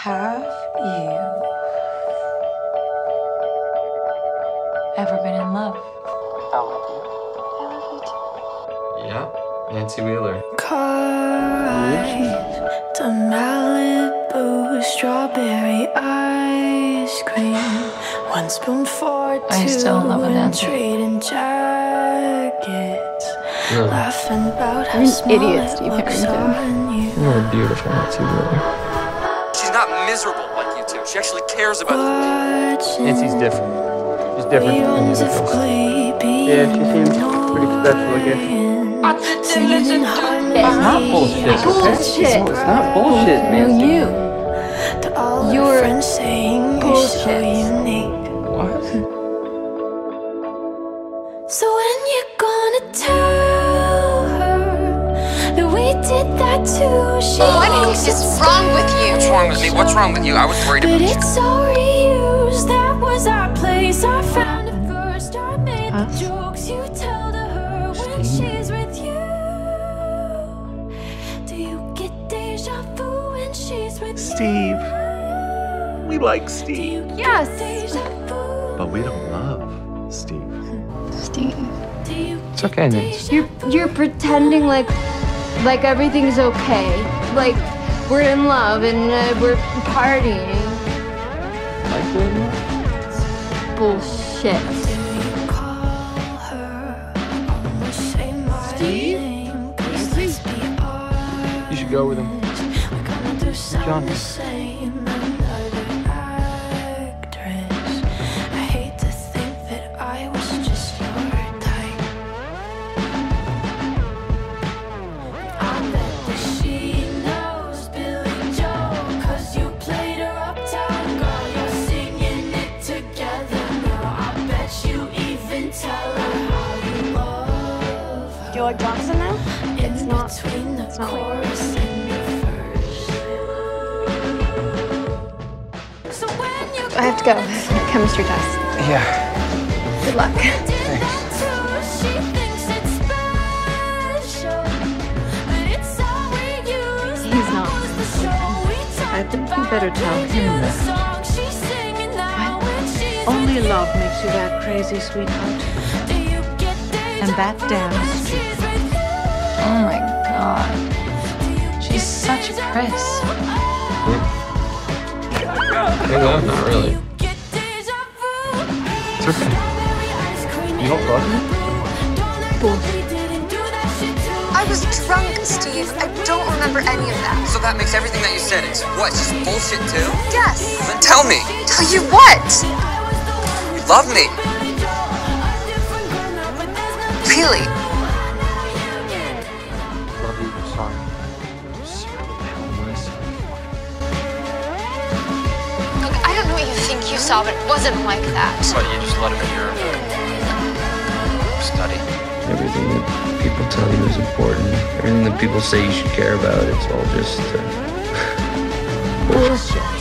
Have you ever been in love? I love you. I love you too. Yeah, Nancy Wheeler. The Malibu strawberry ice cream. 1 spoon for two. I still love a Nancy. Trading jackets. Really? Laughing about how You're an small idiot, it Steve looks Harrington. on you. You're a beautiful Nancy Wheeler. She's not miserable like you two. She actually cares about you. Nancy's different. She's different from any other girls. Yeah, she seems pretty special, I guess. It's not bullshit, okay? Bullshit. No, it's not bullshit, man. You're bullshit. What? So when you gonna tell her that we did that too? What is wrong with you? What's wrong with me? What's wrong with you? I was worried But about you. it's all reused. That was our place. I found it first. I made the jokes you tell to her when she's with you. Do you get deja vu when she's with Steve. you? We like Do Steve, you get Yes. deja vu? but we don't love Steve. Steve, Do you It's okay, Nancy. you're pretending like everything's okay. Like we're in love and we're partying. Like doing that? Bullshit. Steve? You should go with him. John. I hate to think that I was just your type. I bet that she knows Billy Joe, 'cause you played her uptown girl. You're singing it together now. I bet you even tell her how you love her. Do you like Johnson now? It's not between the chorus and the verse. So when you I have to go. Chemistry test. Yeah. Good luck. she thinks it's special, but it's all reused. He's not. That was the show we I think you talked better about. tell You him do the that. song she's singing now when she's Only with love you. makes you that crazy, sweetheart. Do you get deja And that vu damn when Steve. she's with you? Oh my god. Do you She's get such a deja Chris. vu? No, not really. You get deja vu. It's okay. Strawberry ice cream You don't in love me? Malibu. Don't act like we didn't do that shit too. I was drunk, Steve. I don't remember any of that. So that makes everything that you said, it's what, just bullshit too? Yes. Then tell me. Tell you what? You love me. Really? Love you, sorry. Look, I don't know what you think you saw, but it wasn't like that. But you just let him in your study. Everything that people tell you is important. Everything that people say you should care about, it's all just bullshit.